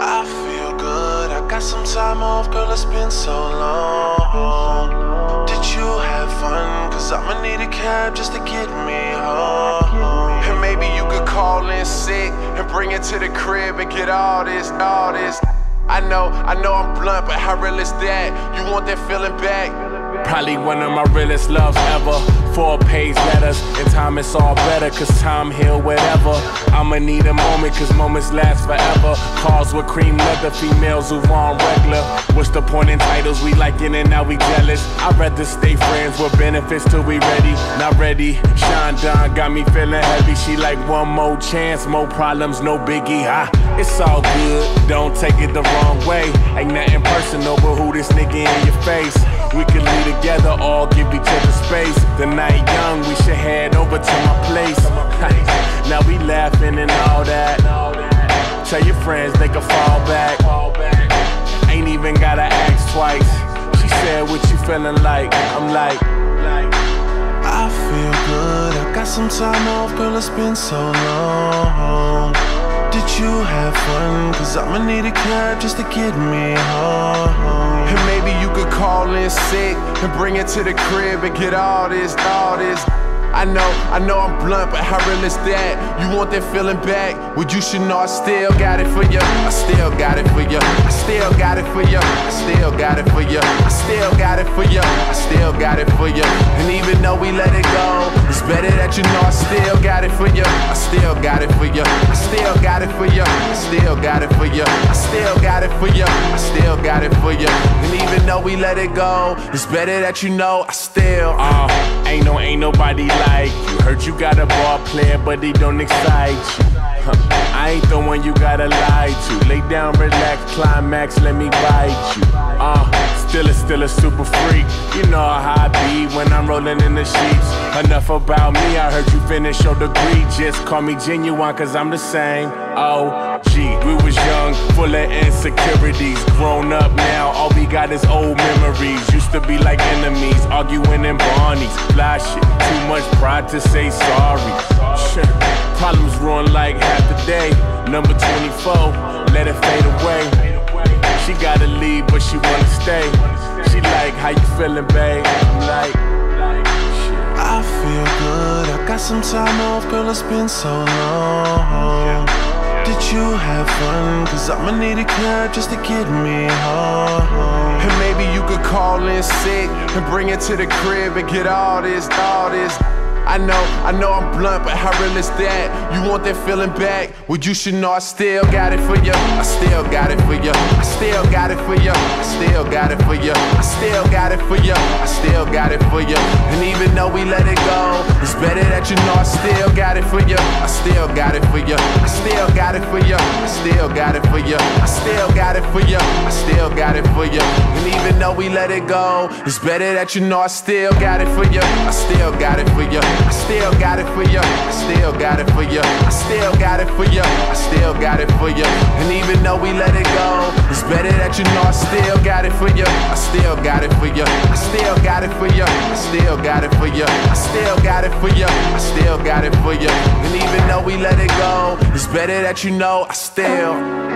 I feel good, I got some time off, girl, it's been so long. Did you have fun? Cause I'ma need a cab just to get me home. And maybe you could call in sick and bring it to the crib and get all this. I know I'm blunt, but how real is that? You want that feeling back? Probably one of my realest loves ever. 4-page letters, and time it's all better, cause time heal whatever. I'ma need a moment, cause moments last forever. Cars with cream leather, females who on regular. What's the point in titles? We liking and now we jealous. I'd rather stay friends with benefits till we ready. Not ready. Sean Don got me feeling heavy. She like one more chance, more problems, no biggie. It's all good, don't take it the wrong way. Ain't nothing personal, but who this nigga in your face? We can lead together, all give each other space. The night young, we should head over to my place. Now we laughing and all that. Tell your friends they can fall back. Ain't even gotta ask twice. She said, what you feeling like? I'm like, I feel good, I got some time off, girl, it's been so long. Did you have fun? Cause I'ma need a cab just to get me home. And maybe you could call in sick and bring it to the crib and get all this. I know I'm blunt, but how real is that? You want that feeling back? Well, you should know I still got it for you. I still got it for you. I still got it for you. I still got it for you. I still got it for you. I still got it for you. And even though we let it go, it's better that you know I still got it for you. I still got it for you. I still got it for you. I still got it for you. I still got it for you. I still got it for you. And even though we let it go, it's better that you know I still. Ain't nobody like you. Heard you got a ball player, but he don't excite you. I ain't the one you gotta lie to. Lay down, relax, climax, let me bite you. Still a super freak. You know how I be when I'm rolling in the sheets. Enough about me, I heard you finish your degree. Just call me genuine, cause I'm the same. Oh, gee, we was young, full of insecurities. Grown up now, all we got is old memories. Used to be like enemies, arguing in Barney's. Fly shit, too much pride to say sorry. Problems ruin like half the day. Number 24, let it fade away. She gotta leave, but she wanna stay. She like, how you feeling, babe? I'm like, I feel good, I got some time off, girl, it's been so long. Did you have fun? Cause I'ma need a cab just to get me home. And maybe you could call in sick and bring it to the crib and get all this. I know I'm blunt, but how real is that? You want that feeling back? Well, you should know I still got it for you. I still got it for you. I still got it for you. I still got it for you. I still got it for you. I still got it for you. And even though we let it go, it's better that you know I still got it for you. I still got it for you. I still got it for you. I still got it for you. I still got it for you. I still got it for you. And even though we let it go, it's better that you know I still got it for you. I still got it for you. I still got it for you. I still got it for you. I still got it for you. I still got it for you. And even though we let it go, it's better that you know I still got it for you. I still got it for you. I still got it for you. I still got it for you. I still got it for you. I still got it for you. And even though we let it go, it's better that you know I still.